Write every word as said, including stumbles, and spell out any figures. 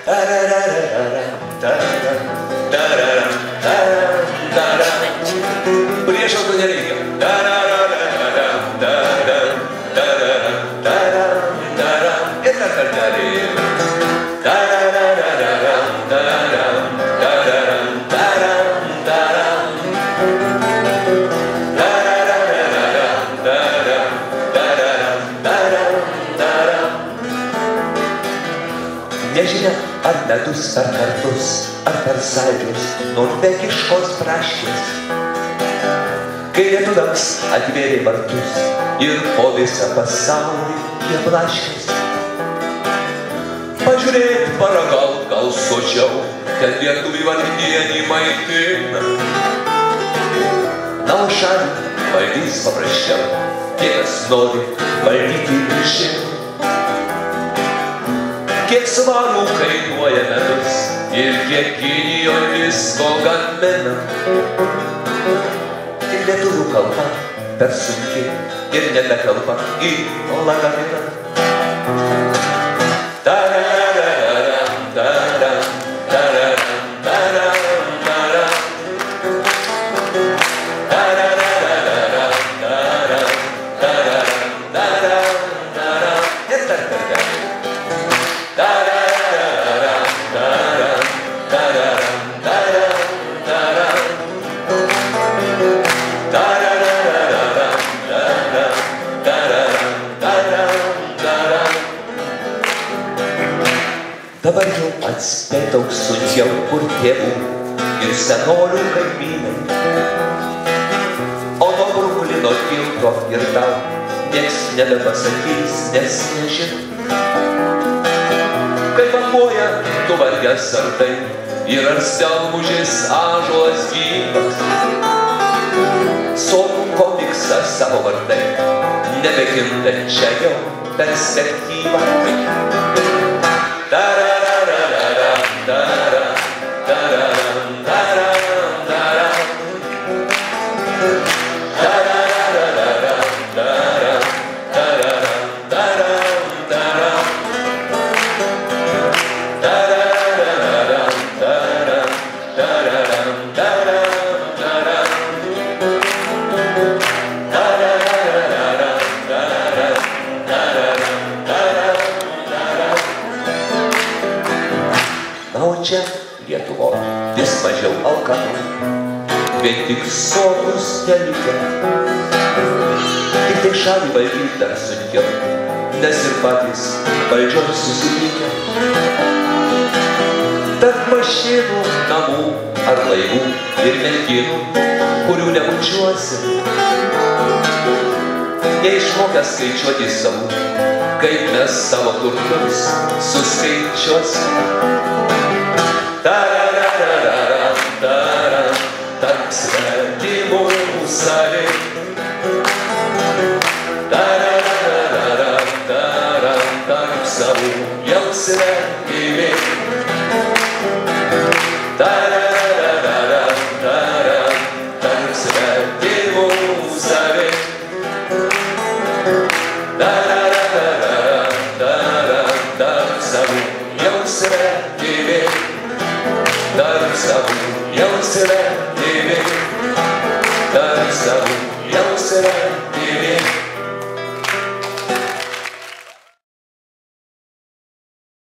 Priešo nereikia. Ir dar kartelį. Nežinia, ar metus, ar kartus, ar per sąjūdžius norvegiškos braškės, kai lietuviams atvėrė vartus ir po visą pasaulį jie blaškės. Pažiūrėk, paragaut, gal sočiau, ten lietuvį vardienį maitina. Na, o šalį valdys paprasčiau, kiek nori valdyti viršį. Kiek svarų kainuoja medus ir kiek Kinijoje visko gamina. Tik lietuvių kalba per sunki ir nebekalba į lagaminą. Dabar jau atspėtauk sunkiau, kur tėvų ir senolių kaimynai. O nuo Bruklino tilto ir tau nieks nebepasakys, nes nežinai. Kai banguoja tu vargęs ar tai ir ar stelmužės ąžuolas gyvas. Sodų komiksas savo vardai, nebekintančią jau perspektyvą. Čia Lietuvo vis mažiau alkanų, vien tik sodus nelikę. Tik tai šalį valdyti dar sunkiau, nes ir patys valdžios susipykę. Tarp mašinų, namų ar laivų ir merginų, kurių nebučiuosi, neišmokę skaičiuoti savų, kaip mes savo turtus suskaičiuosi. Tarp svetimų salė, tarp savų jau svetimi. Tarp svetimų salė, tarp savų jau svetimi. Tarp savų jau svetimi, tarp savų